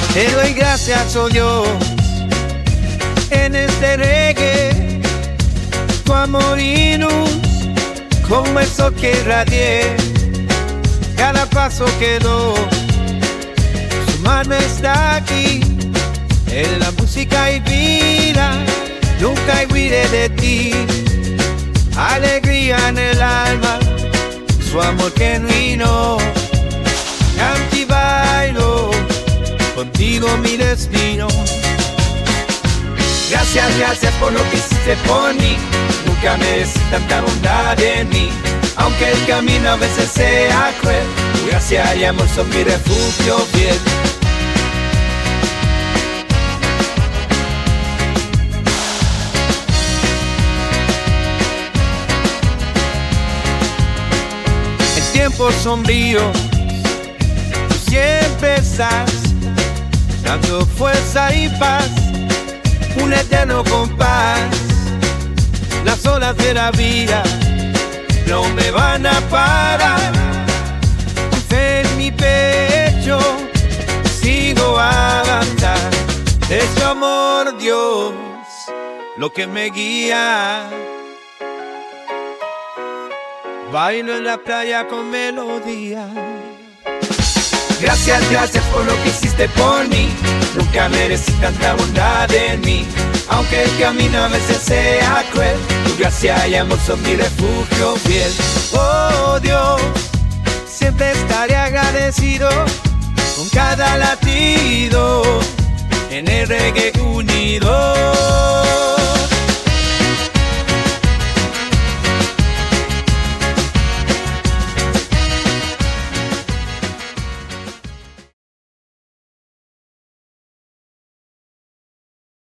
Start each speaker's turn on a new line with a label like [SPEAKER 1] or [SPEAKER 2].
[SPEAKER 1] Te doy gracias, oh Dios, en este reggae, tu amor y luz, como el sol que irradié, cada paso que doy, su mano está aquí, en la música y vida, nunca huiré de ti, alegría en el alma, su amor genuino, canto y bailo, contigo mi destino. Gracias, gracias por lo que hiciste por mí. Nunca merecí tanta bondad en mí. Aunque el camino a veces sea cruel, tu gracia y amor son mi refugio fiel. En tiempos sombríos, tú siempre estás dando fuerza y paz, un eterno compás. Las olas de la vida no me van a parar. Fe en mi pecho, sigo a avanzar. Es tu amor, Dios, lo que me guía. Bailo en la playa con melodía. Gracias, gracias por lo que hiciste por mí. Nunca merecí tanta bondad en mí. Aunque el camino a veces sea cruel, tu gracia y amor son mi refugio fiel. Oh Dios, siempre estaré agradecido con cada latido en el reggae unido.